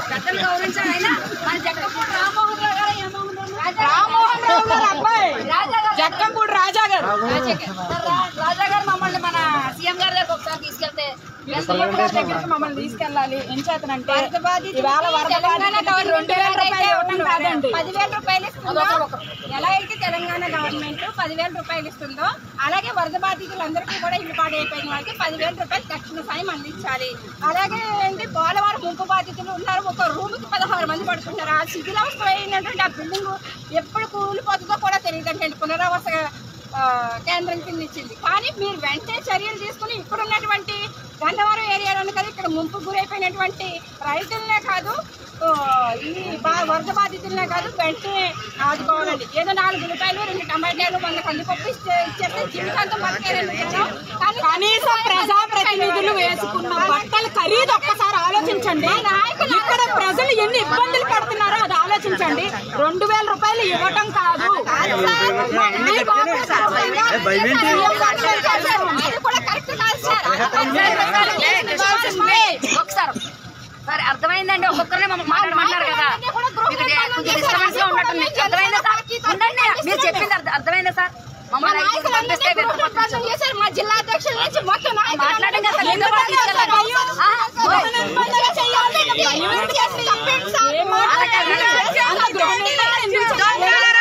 పెద్దలు గౌరవించారు. అయినా మన జగ్గంపూడి రామ్మోహన్ రావు గారు జగ్గంపూడి రాజా గారు మమ్మల్ని మన సీఎం గారి దగ్గర ఒకసారి తీసుకెళ్తే దగ్గరికి మమ్మల్ని తీసుకెళ్ళాలి. ఏం చేతనంటే ఇవాళ 10,000 రూపాయలు ఇస్తుందో, ఎలా అయితే తెలంగాణ గవర్నమెంట్ 10,000 రూపాయలు ఇస్తుందో అలాగే వరద బాధితులందరికీ కూడా ఇల్లు పాడైపోయిన వాళ్ళకి 10,000 రూపాయలు తక్షణ సాయం అందించాలి. అలాగే ఏంటి పోలవరం ముంపు బాధితులు ఉన్నారు, ఒక రూమ్కి 16 మంది పడుతున్నారు. ఆ శిథిలావస్థ అయినటువంటి ఆ బిల్డింగ్ ఎప్పుడు కూలిపోతుందో కూడా తెలియదండి. పునరావాస కేంద్రం కింద ఇచ్చింది. కానీ మీరు వెంటనే చర్యలు తీసుకుని ఇక్కడ ఉన్నటువంటి గన్నవరం ఏరియాలోనే కాదు, ఇక్కడ ముంపు గురైపోయినటువంటి రైతులనే కాదు, ఈ వరద బాధితులనే కాదు, వెంటనే ఆదుకోవాలండి. ఏదో 4 రూపాయలు 2 టమాటాలు 100 కందిపప్పు ఇచ్చేస్తే జీవితాంతం బతికేయాలి. కనీసం ప్రజాప్రతినిధులు వేసుకున్న బట్టల ఖరీదు ఒక్కసారి ఆలోచించండి. ఇక్కడ ప్రజలు ఎన్ని ఇబ్బందులు పడుతున్నారో అది ఆలోచించండి. 2,000 రూపాయలు ఇవ్వటం కాదు, ఒకసారి సరే అర్థమైందండి. ఒక్కొక్కరిని మాట్లాడమంటారు కదా, కొంచెం డిస్టర్బెన్స్ గా ఉన్నట్టుంది. అర్థమైందా సార్? ఉండండి, మీరు చెప్పింది అర్థమైందా సార్? మమ్మల్ని మా జిల్లా అధ్యక్షుల నుంచి మొత్తం మాట్లాడడం కదా.